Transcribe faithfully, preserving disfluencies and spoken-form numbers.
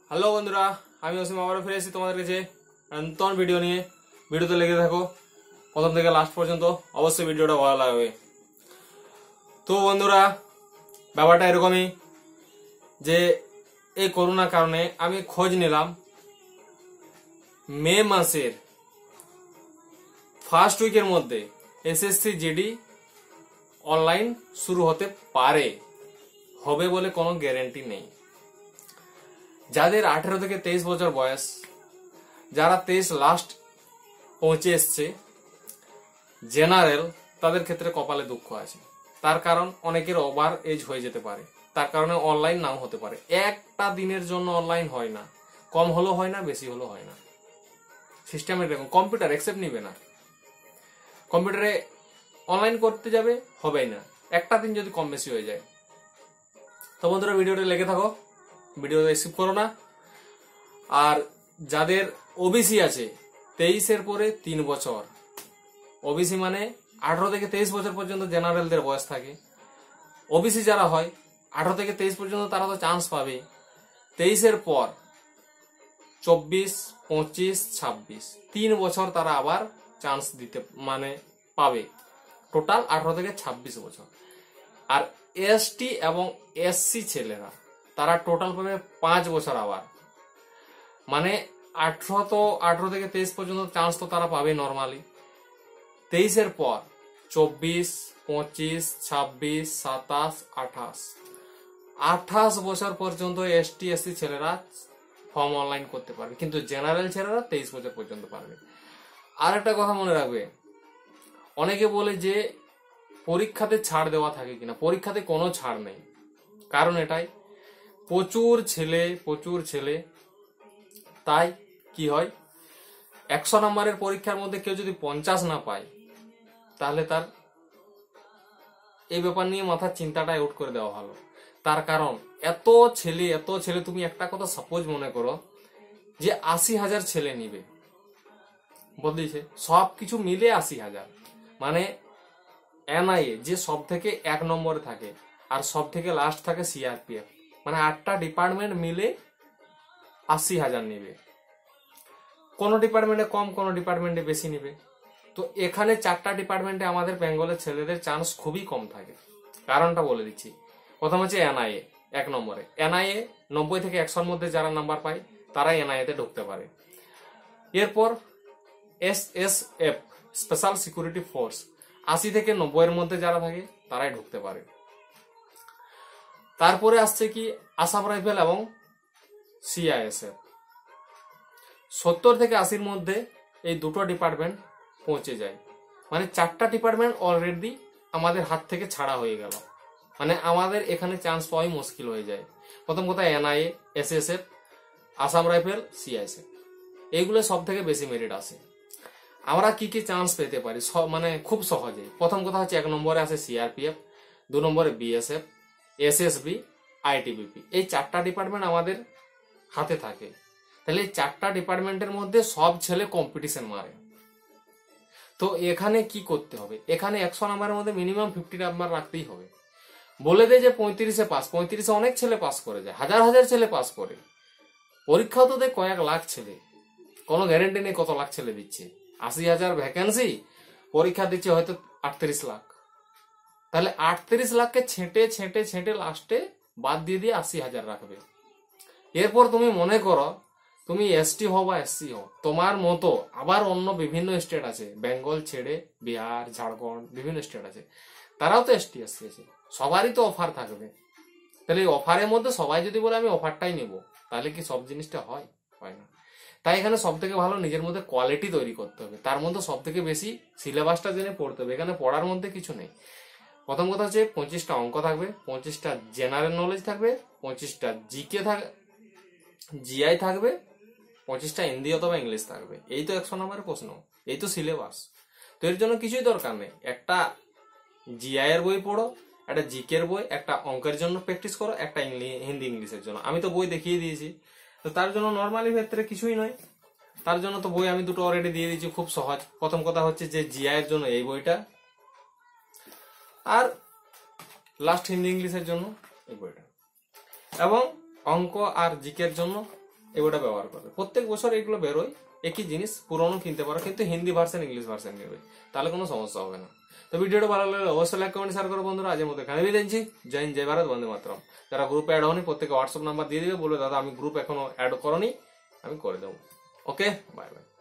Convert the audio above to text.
Hello বন্ধুরা, আমি অসীম আবারও ফিরে এসেছি তোমাদের কাছে নতুন ভিডিও নিয়ে। ভিডিওতে লেগে থাকো প্রথম থেকে লাস্ট পর্যন্ত, অবশ্যই ভিডিওটা ভালো লাগবে। তো বন্ধুরা, ব্যাপারটা এরকমই যে এই করোনার কারণে আমি খোঁজ নিলাম মে মাসের ফার্স্ট উইকের মধ্যে এসএসসি জিডি অনলাইন শুরু হতে পারে, হবে বলে কোনো গ্যারান্টি নেই। যাদের আঠেরো থেকে তেইশ বছর বয়স, যারা তেইশ লাস্ট পৌঁছে এসছে জেনারেল, তাদের ক্ষেত্রে কপালে দুঃখ আছে। তার কারণ অনেকের ওভার এজ হয়ে যেতে পারে, তার কারণে অনলাইন নাও হতে পারে। একটা দিনের জন্য অনলাইন হয় না, কম হলেও হয় না, বেশি হলেও হয় না। সিস্টেম এরকম, কম্পিউটার অ্যাকসেপ্ট নিবে না। কম্পিউটারে অনলাইন করতে যাবে, হবেই না, একটা দিন যদি কম বেশি হয়ে যায়। তো বন্ধুরা, ভিডিওটা লেগে থাকো, ভিডিও স্কিপ করো না। আর যাদের ওবিসি আছে তেইশের পরে তিন বছর, ওবিসি মানে আঠারো থেকে তেইশ বছর পর্যন্ত জেনারেলদের বয়স থাকে। ওবিসি যারা হয় আঠারো থেকে তেইশ পর্যন্ত তারা তো চান্স পাবে। তেইশের পর চব্বিশ, পঁচিশ, ছাব্বিশ, তিন বছর তারা আবার চান্স দিতে মানে পাবে। টোটাল আঠারো থেকে ছাব্বিশ বছর। আর এসটি এবং এসসি ছেলেরা তারা টোটাল পাবে পাঁচ বছর আবার। মানে আঠারো তো আঠারো থেকে তেইশ পর্যন্ত চান্স তো তারা পাবে নর্মালি। তেইশের পর চব্বিশ, পঁচিশ, ছাব্বিশ, সাতাশ, আঠাশ, আঠাশ বছর পর্যন্ত এসটি এসসি ছেলেরা ফর্ম অনলাইন করতে পারবে, কিন্তু জেনারেল ছেলেরা তেইশ বছর পর্যন্ত পারবে। আর একটা কথা মনে রাখবে, অনেকে বলে যে পরীক্ষাতে ছাড় দেওয়া থাকে কিনা। পরীক্ষাতে কোনো ছাড় নেই। কারণ এটাই, প্রচুর ছেলে প্রচুর ছেলে তাই কি হয়, একশো নম্বরের পরীক্ষার মধ্যে কেউ যদি পঞ্চাশ না পায়, তাহলে তার এই ব্যাপার নিয়ে মাথার চিন্তাটা আউট করে দেওয়া ভালো। তার কারণ এত ছেলে এত ছেলে তুমি একটা কথা সাপোজ মনে করো যে আশি হাজার ছেলে নিবে, বলছে সব কিছু মিলে আশি হাজার, মানে এনআইএ যে সব থেকে এক নম্বরে থাকে আর সব থেকে লাস্ট থাকে সিআরপিএফ, মানে আটটা ডিপার্টমেন্ট মিলে আশি হাজার নিবে। কোন ডিপার্টমেন্টে কম, কোন ডিপার্টমেন্টে বেশি নিবে। তো এখানে চারটা ডিপার্টমেন্টে আমাদের বেঙ্গলের ছেলেদের চান্স খুবই কম থাকে। কারণটা বলে দিচ্ছি। প্রথম হচ্ছে এনআইএ এক নম্বরে। এনআইএ নব্বই থেকে একশোর মধ্যে যারা নাম্বার পায় তারাই এনআইএতে ঢুকতে পারে। এরপর S S F special security force, আশি থেকে নব্বই এর মধ্যে যারা থাকে তারাই ঢুকতে পারে। তারপরে আসছে কি আসাম রাইফেল এবং সিআইএসএফ, সত্তর থেকে আশির মধ্যে এই দুটো ডিপার্টমেন্ট পৌঁছে যায়। মানে চারটা ডিপার্টমেন্ট অলরেডি আমাদের হাত থেকে ছাড়া হয়ে গেল, মানে আমাদের এখানে চান্স পাওয়াই মুশকিল হয়ে যায়। প্রথম কথা NIA, SSF, Assam rifle, CISF, এইগুলো সব থেকে বেশি মেরিট আসে। আমরা কি কি চান্স পেতে পারি মানে খুব সহজে। প্রথম কথা হচ্ছে এক নম্বরে আছে সিআরপিএফ, দু নম্বরে বিএসএফ, এসএসবি, আইটিবিপি। এই চারটা ডিপার্টমেন্ট আমাদের হাতে থাকে। তাহলে এই চারটা ডিপার্টমেন্টের মধ্যে সব ছেলে কম্পিটিশন মারে। তো এখানে কি করতে হবে, এখানে একশো নাম্বারের মধ্যে মিনিমাম ফিফটি নাম্বার রাখতেই হবে। বলে দেয় যে পঁয়ত্রিশে পাস, পঁয়ত্রিশে অনেক ছেলে পাস করে যায়, হাজার হাজার ছেলে পাস করে। পরীক্ষাও তো দেয় কয়েক লাখ ছেলে, কোনো গ্যারেন্টি নেই কত লাখ ছেলে দিচ্ছে। আশি হাজার ভ্যাকেন্সি, পরীক্ষা দিচ্ছে হয়তো আটত্রিশ লাখ। তাহলে আটত্রিশ লাখকে ছেঁটে ছেঁটে ছেঁটে লাস্টে বাদ দিয়ে দিয়ে আশি হাজার রাখবে। এরপর তুমি মনে করো তুমি এসটি হও বা এসসি হও, তোমার মতো আবার অন্য বিভিন্ন স্টেট আছে, বেঙ্গল ছেড়ে বিহার, ঝাড়খণ্ড, বিভিন্ন স্টেট আছে, তারাও তো এসটি এসসি আছে, সবারই তো অফার থাকবে। তাহলে এই অফারের মধ্যে সবাই যদি বলে আমি অফারটাই নেব, তাহলে কি সব জিনিসটা হয়? হয় না। তাই এখানে সব থেকে ভালো নিজের মধ্যে কোয়ালিটি তৈরি করতে হবে। তার মধ্যে সব থেকে বেশি সিলেবাসটা জেনে পড়তে হবে। এখানে পড়ার মধ্যে কিছু নেই। প্রথম কথা হচ্ছে পঁচিশটা অঙ্ক থাকবে, পঁচিশটা জেনারেল নলেজ থাকবে, পঁচিশটা জিকে থাকবে, জিআই থাকবে, পঁচিশটা হিন্দি অথবা ইংলিশ থাকবে। এই তো একশো নম্বরের প্রশ্ন, এই তো সিলেবাস। তো এর জন্য কিছুই দরকার নেই। একটা জিআই এর বই পড়ো, একটা জিকের বই, একটা অঙ্কের জন্য প্র্যাকটিস করো, একটা হিন্দি ইংলিশের জন্য। আমি তো বই দেখিয়ে দিয়েছি। তো তার জন্য নর্মালি ক্ষেত্রে কিছুই নয়। তার জন্য তো বই আমি দুটো অলরেডি দিয়ে দিয়েছি, খুব সহজ। প্রথম কথা হচ্ছে যে জিআই এর জন্য এই বইটা, আর লাস্ট হিন্দি ইংলিশের জন্য এই বইটা, এবং অঙ্ক আর জিকের জন্য এই বইটা ব্যবহার করবে। প্রত্যেক বছর এগুলো বেরোয়, একই জিনিস পুরনো কিনতে পারো, কিন্তু হিন্দি ভার্সন ইংলিশ ভার্সন নেবে, তাহলে কোনো সমস্যা হবে না। তো ভিডিওটা ভালো লাগলে অবশ্যই লাইক কমেন্ট শেয়ার করো বন্ধুরা। আজের মতো এখানে বিদায় নিচ্ছি। জয় হিন্দ, জয় ভারত, বন্দে মাতরম। যারা গ্রুপে অ্যাড হয়নি প্রত্যেকে হোয়াটসঅ্যাপ নাম্বার দিয়ে দিবে, বলবে দাদা আমি গ্রুপ এখনো অ্যাড করনি, আমি করে দেবো। Okay, bye by.